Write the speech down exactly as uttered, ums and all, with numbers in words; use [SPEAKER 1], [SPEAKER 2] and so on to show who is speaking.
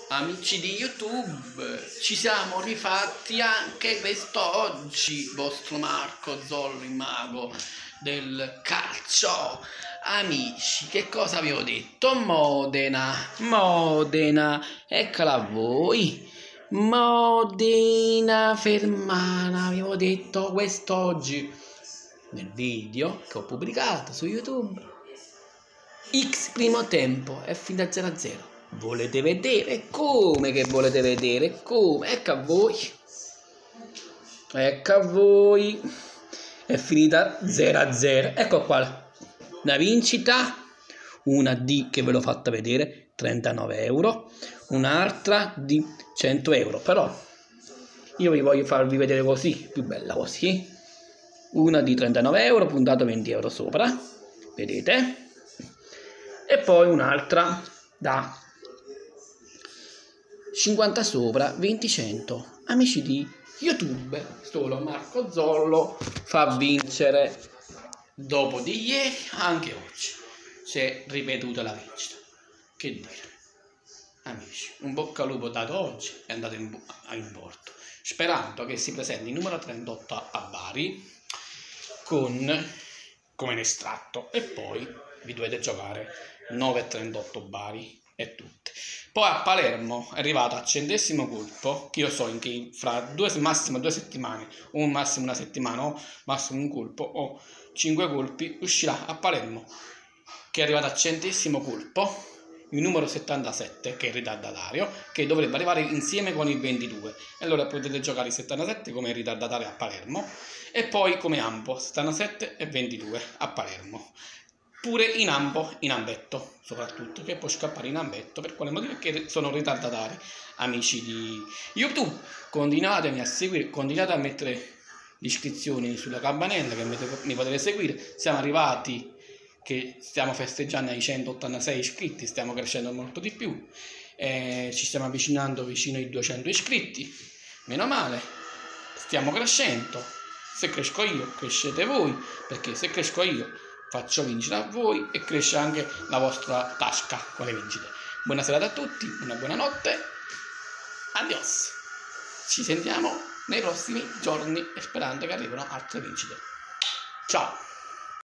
[SPEAKER 1] Amici di YouTube, ci siamo rifatti anche quest'oggi, vostro Marco Zollo, il mago del calcio. Amici, che cosa avevo detto? Modena, Modena, eccola a voi. Modena Fermana, avevo detto quest'oggi nel video che ho pubblicato su YouTube. X primo tempo è finita zero a zero. Volete vedere? Come che volete vedere? Come? Ecco a voi. Ecco a voi. È finita zero a zero. Ecco qua. La vincita. Una di, che ve l'ho fatta vedere, trentanove euro. Un'altra di cento euro. Però io vi voglio farvi vedere così, più bella così. Una di trentanove euro, puntato venti euro sopra. Vedete? E poi un'altra da cinquanta sopra, venti cento. Amici di YouTube, solo Marco Zollo fa vincere. Dopo di ieri, anche oggi si è ripetuta la vincita. Che dire, amici, un bocca al lupo dato oggi è andato in, in porto, sperando che si presenti il numero trentotto a Bari con come in estratto, e poi vi dovete giocare nove e trentotto Bari e tutte. Poi a Palermo è arrivato a centesimo colpo, che io so in che fra due, massimo due settimane, o massimo una settimana, o massimo un colpo, o cinque colpi, uscirà a Palermo, che è arrivato a centesimo colpo, il numero settantasette, che è il ritardatario, che dovrebbe arrivare insieme con il ventidue. E allora potete giocare il settantasette come ritardatario a Palermo, e poi come ambo, settantasette e ventidue a Palermo. Pure in ambo, in ambetto, soprattutto, che può scappare in ambetto, per quale motivo? Perché sono ritardatari. Amici di YouTube, continuatemi a seguire, continuate a mettere le iscrizioni sulla campanella, che mi potete seguire. Siamo arrivati, che stiamo festeggiando ai centottantasei iscritti, stiamo crescendo molto di più, eh, ci stiamo avvicinando vicino ai duecento iscritti, meno male, stiamo crescendo. Se cresco io, crescete voi, perché se cresco io faccio vincere a voi e cresce anche la vostra tasca con le vincite. Buona serata a tutti, una buona notte, adios, ci sentiamo nei prossimi giorni e sperando che arrivino altre vincite. Ciao!